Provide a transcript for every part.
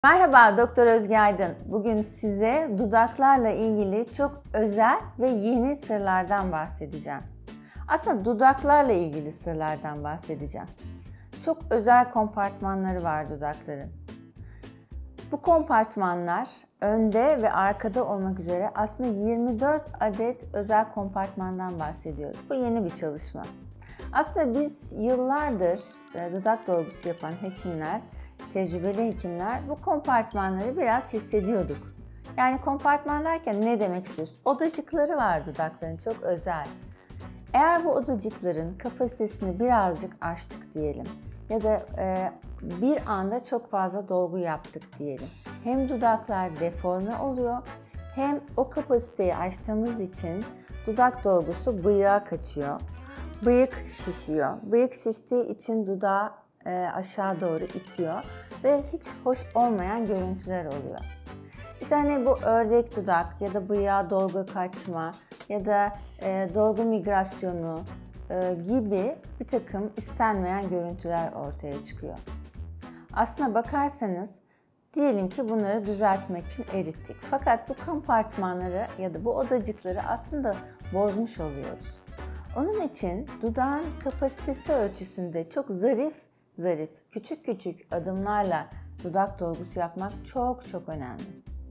Merhaba Doktor Özge Aydın. Bugün size dudaklarla ilgili çok özel ve yeni sırlardan bahsedeceğim. Aslında dudaklarla ilgili sırlardan bahsedeceğim. Çok özel kompartmanları var dudakların. Bu kompartmanlar önde ve arkada olmak üzere aslında 24 adet özel kompartmandan bahsediyoruz. Bu yeni bir çalışma. Aslında biz yıllardır dudak dolgusu yapan hekimler, tecrübeli hekimler bu kompartmanları biraz hissediyorduk. Yani kompartman derken ne demek istiyoruz? Odacıkları var dudakların, çok özel. Eğer bu odacıkların kapasitesini birazcık aştık diyelim ya da bir anda çok fazla dolgu yaptık diyelim. Hem dudaklar deforme oluyor hem o kapasiteyi aştığımız için dudak dolgusu bıyığa kaçıyor. Bıyık şişiyor. Bıyık şiştiği için dudağı aşağı doğru itiyor ve hiç hoş olmayan görüntüler oluyor. İşte hani bu ördek dudak ya da bıyığa dolgu kaçma ya da dolgu migrasyonu gibi bir takım istenmeyen görüntüler ortaya çıkıyor. Aslına bakarsanız diyelim ki bunları düzeltmek için erittik. Fakat bu kompartmanları ya da bu odacıkları aslında bozmuş oluyoruz. Onun için dudağın kapasitesi ölçüsünde çok zarif, küçük küçük adımlarla dudak dolgusu yapmak çok önemli.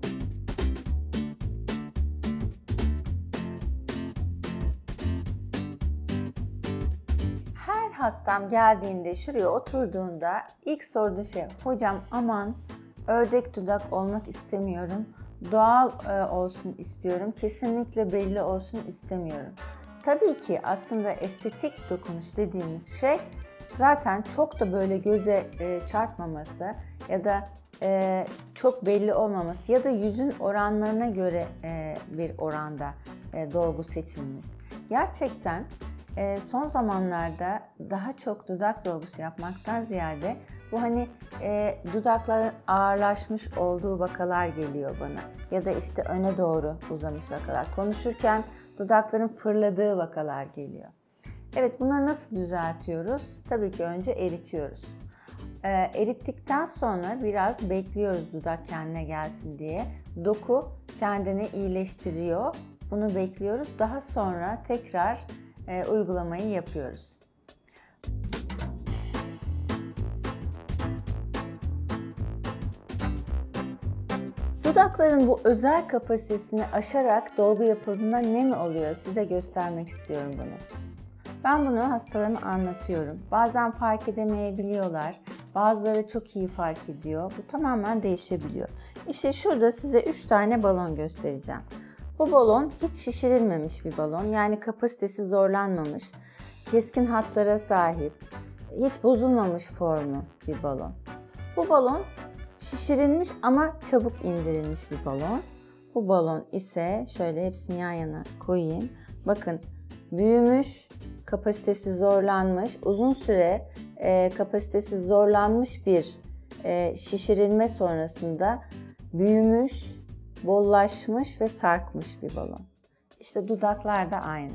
Her hastam geldiğinde, şuraya oturduğunda ilk sorduğu şey, hocam aman ördek dudak olmak istemiyorum, doğal olsun istiyorum, kesinlikle belli olsun istemiyorum. Tabii ki aslında estetik dokunuş dediğimiz şey zaten çok da böyle göze çarpmaması ya da çok belli olmaması ya da yüzün oranlarına göre bir oranda dolgu seçilmemiz. Gerçekten son zamanlarda daha çok dudak dolgusu yapmaktan ziyade bu hani dudakların ağırlaşmış olduğu vakalar geliyor bana ya da işte öne doğru uzamış vakalar. Konuşurken dudakların fırladığı vakalar geliyor. Evet, bunları nasıl düzeltiyoruz? Tabii ki önce eritiyoruz. Erittikten sonra biraz bekliyoruz dudak kendine gelsin diye. Doku kendini iyileştiriyor. Bunu bekliyoruz. Daha sonra tekrar uygulamayı yapıyoruz. Dudakların bu özel kapasitesini aşarak dolgu yapıldığında ne mi oluyor? Size göstermek istiyorum bunu. Ben bunu hastalarıma anlatıyorum. Bazen fark edemeyebiliyorlar. Bazıları çok iyi fark ediyor. Bu tamamen değişebiliyor. İşte şurada size 3 tane balon göstereceğim. Bu balon hiç şişirilmemiş bir balon. Yani kapasitesi zorlanmamış. Keskin hatlara sahip. Hiç bozulmamış formu bir balon. Bu balon şişirilmiş ama çabuk indirilmiş bir balon. Bu balon ise şöyle hepsini yan yana koyayım. Bakın büyümüş, kapasitesi zorlanmış, uzun süre kapasitesi zorlanmış bir şişirilme sonrasında büyümüş, bollaşmış ve sarkmış bir balon. İşte dudaklar da aynı.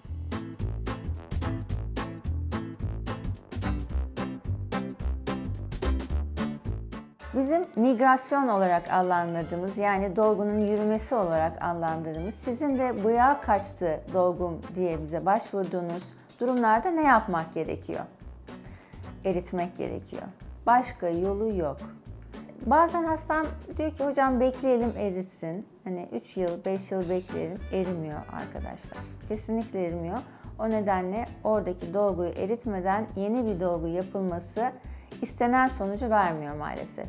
Bizim migrasyon olarak adlandırdığımız yani dolgunun yürümesi olarak adlandırdığımız sizin de bıyığa kaçtı dolgum diye bize başvurduğunuz durumlarda ne yapmak gerekiyor? Eritmek gerekiyor. Başka yolu yok. Bazen hastam diyor ki hocam bekleyelim erisin. Hani 3 yıl, 5 yıl bekleyelim. Erimiyor arkadaşlar. Kesinlikle erimiyor. O nedenle oradaki dolguyu eritmeden yeni bir dolgu yapılması istenen sonucu vermiyor maalesef.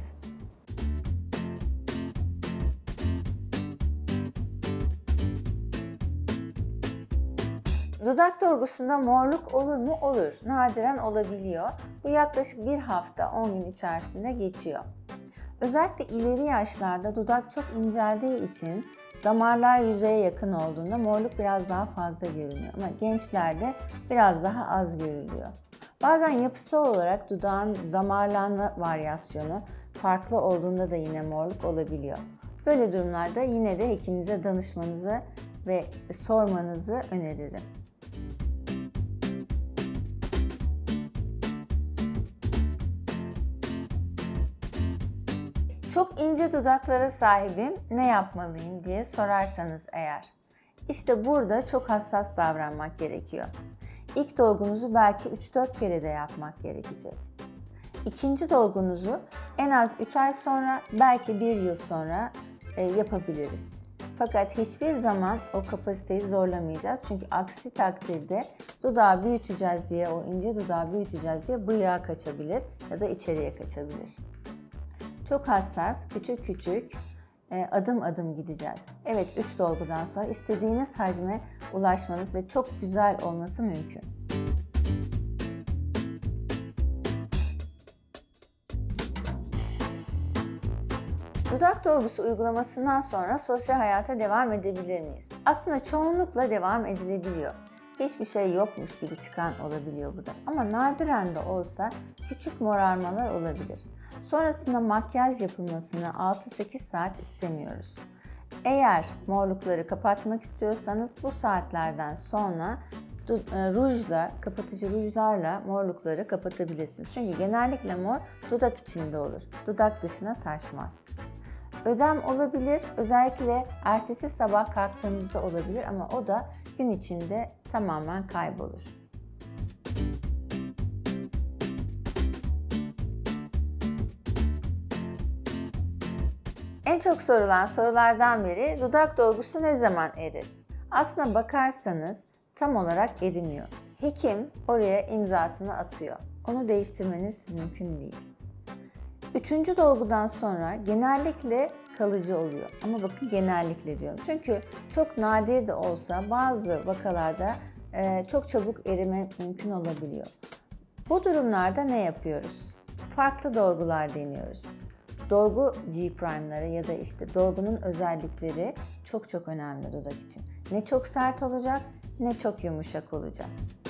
Dudak dolgusunda morluk olur mu? Olur. Nadiren olabiliyor. Bu yaklaşık 1 hafta 10 gün içerisinde geçiyor. Özellikle ileri yaşlarda dudak çok inceldiği için damarlar yüzeye yakın olduğunda morluk biraz daha fazla görünüyor. Ama gençlerde biraz daha az görülüyor. Bazen yapısal olarak dudağın damarlanma varyasyonu farklı olduğunda da yine morluk olabiliyor. Böyle durumlarda yine de hekiminize danışmanızı ve sormanızı öneririm. Çok ince dudaklara sahibim, ne yapmalıyım diye sorarsanız eğer. İşte burada çok hassas davranmak gerekiyor. İlk dolgunuzu belki 3-4 kere de yapmak gerekecek. İkinci dolgunuzu en az 3 ay sonra, belki 1 yıl sonra yapabiliriz. Fakat hiçbir zaman o kapasiteyi zorlamayacağız. Çünkü aksi takdirde dudağı büyüteceğiz diye, o ince dudağı büyüteceğiz diye bıyığa kaçabilir ya da içeriye kaçabilir. Çok hassas, küçük küçük, adım adım gideceğiz. Evet, 3 dolgudan sonra istediğiniz hacme ulaşmanız ve çok güzel olması mümkün. Dudak dolgusu uygulamasından sonra sosyal hayata devam edebilir miyiz? Aslında çoğunlukla devam edilebiliyor. Hiçbir şey yokmuş gibi çıkan olabiliyor bu da. Ama nadiren de olsa küçük morarmalar olabilir. Sonrasında makyaj yapılmasını 6-8 saat istemiyoruz. Eğer morlukları kapatmak istiyorsanız bu saatlerden sonra rujla, kapatıcı rujlarla morlukları kapatabilirsiniz. Çünkü genellikle mor dudak içinde olur. Dudak dışına taşmaz. Ödem olabilir, özellikle ertesi sabah kalktığınızda olabilir ama o da gün içinde tamamen kaybolur. En çok sorulan sorulardan biri dudak dolgusu ne zaman erir? Aslına bakarsanız tam olarak erimiyor. Hekim oraya imzasını atıyor. Onu değiştirmeniz mümkün değil. Üçüncü dolgudan sonra genellikle kalıcı oluyor. Ama bakın genellikle diyorum. Çünkü çok nadir de olsa bazı vakalarda çok çabuk erime mümkün olabiliyor. Bu durumlarda ne yapıyoruz? Farklı dolgular deniyoruz. Dolgu G-prime'ları ya da işte dolgunun özellikleri çok önemli dudak için. Ne çok sert olacak, ne çok yumuşak olacak.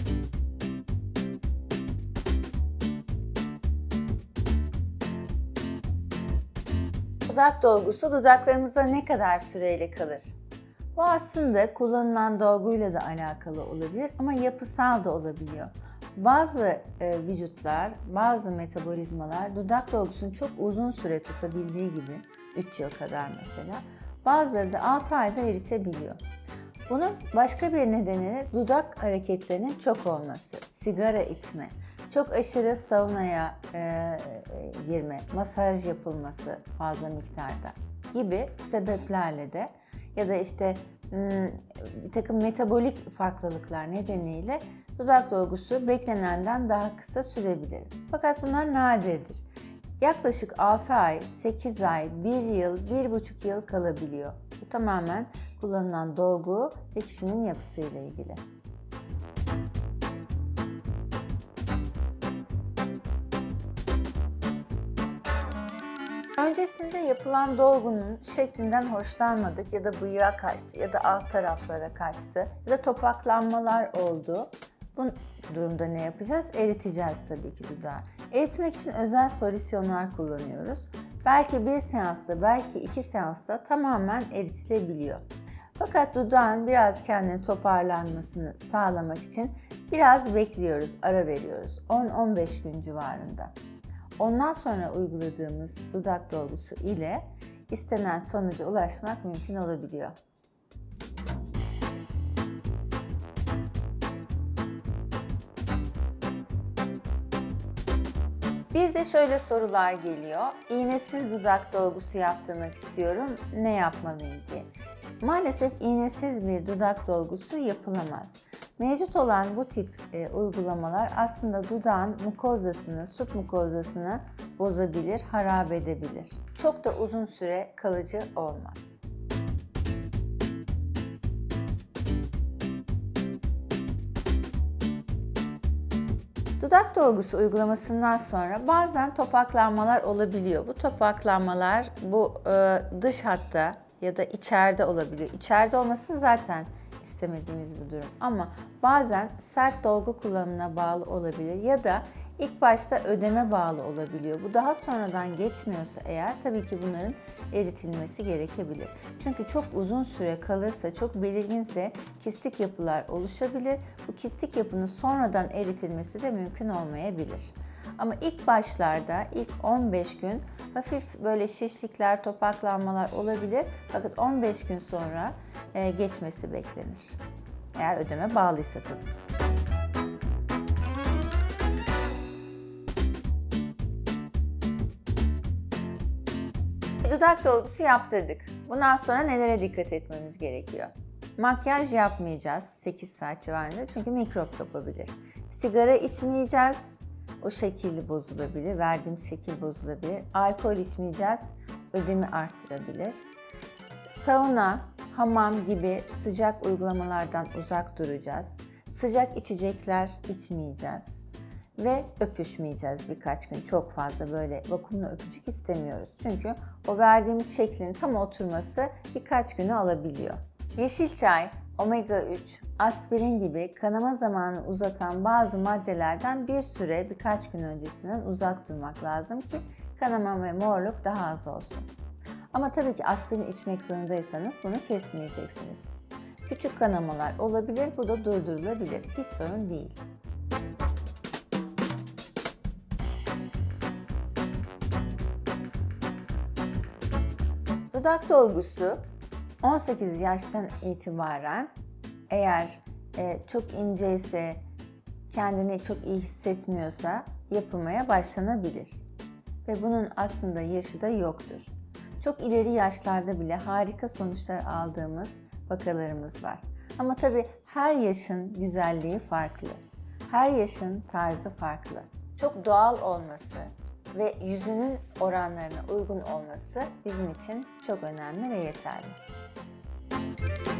Dudak dolgusu dudaklarımızda ne kadar süreyle kalır? Bu aslında kullanılan dolguyla da alakalı olabilir ama yapısal da olabiliyor. Bazı vücutlar, bazı metabolizmalar dudak dolgusunu çok uzun süre tutabildiği gibi 3 yıl kadar mesela, bazıları da 6 ayda eritebiliyor. Bunun başka bir nedeni dudak hareketlerinin çok olması, sigara içme, çok aşırı saunaya girme, masaj yapılması fazla miktarda gibi sebeplerle de ya da işte bir takım metabolik farklılıklar nedeniyle dudak dolgusu beklenenden daha kısa sürebilir. Fakat bunlar nadirdir. Yaklaşık 6 ay, 8 ay, 1 yıl, 1,5 yıl kalabiliyor. Bu tamamen kullanılan dolgu ve kişinin yapısıyla ilgili. Öncesinde yapılan dolgunun şeklinden hoşlanmadık ya da bıyığa kaçtı ya da alt taraflara kaçtı ya da topaklanmalar oldu. Bu durumda ne yapacağız? Eriteceğiz tabii ki dudağı. Eritmek için özel solüsyonlar kullanıyoruz. Belki bir seansta, belki 2 seansta tamamen eritilebiliyor. Fakat dudağın biraz kendini toparlanmasını sağlamak için biraz bekliyoruz, ara veriyoruz. 10-15 gün civarında. Ondan sonra uyguladığımız dudak dolgusu ile istenen sonuca ulaşmak mümkün olabiliyor. Bir de şöyle sorular geliyor. İğnesiz dudak dolgusu yaptırmak istiyorum. Ne yapmalıyım diye. Maalesef iğnesiz bir dudak dolgusu yapılamaz. Mevcut olan bu tip uygulamalar aslında dudağın mukozasını, submukozasını bozabilir, harap edebilir. Çok da uzun süre kalıcı olmaz. Dudak dolgusu uygulamasından sonra bazen topaklanmalar olabiliyor. Bu topaklanmalar bu dış hatta ya da içeride olabiliyor. İçeride olması zaten istemediğimiz bir durum ama bazen sert dolgu kullanımına bağlı olabilir ya da ilk başta ödeme bağlı olabiliyor. Bu daha sonradan geçmiyorsa eğer tabii ki bunların eritilmesi gerekebilir. Çünkü çok uzun süre kalırsa, çok belirginse kistik yapılar oluşabilir. Bu kistik yapının sonradan eritilmesi de mümkün olmayabilir. Ama ilk başlarda, ilk 15 gün hafif böyle şişlikler, topaklanmalar olabilir. Fakat 15 gün sonra geçmesi beklenir. Eğer ödeme bağlıysa tabii. Dudak dolgusu yaptırdık. Bundan sonra nelere dikkat etmemiz gerekiyor? Makyaj yapmayacağız 8 saat civarında çünkü mikrop kapabilir. Sigara içmeyeceğiz. O şekilli bozulabilir, verdiğimiz şekil bozulabilir. Alkol içmeyeceğiz, ödemi arttırabilir. Sauna, hamam gibi sıcak uygulamalardan uzak duracağız. Sıcak içecekler içmeyeceğiz. Ve öpüşmeyeceğiz birkaç gün. Çok fazla böyle vakumlu öpücük istemiyoruz. Çünkü o verdiğimiz şeklin tam oturması birkaç günü alabiliyor. Yeşil çay, omega 3, aspirin gibi kanama zamanını uzatan bazı maddelerden bir süre birkaç gün öncesinden uzak durmak lazım ki kanama ve morluk daha az olsun. Ama tabii ki aspirin içmek zorundaysanız bunu kesmeyeceksiniz. Küçük kanamalar olabilir, bu da durdurulabilir. Hiç sorun değil. Dudak dolgusu 18 yaştan itibaren eğer çok inceyse, kendini çok iyi hissetmiyorsa yapılmaya başlanabilir. Ve bunun aslında yaşı da yoktur. Çok ileri yaşlarda bile harika sonuçlar aldığımız vakalarımız var. Ama tabii her yaşın güzelliği farklı. Her yaşın tarzı farklı. Çok doğal olması ve yüzünün oranlarına uygun olması bizim için çok önemli ve yeterli.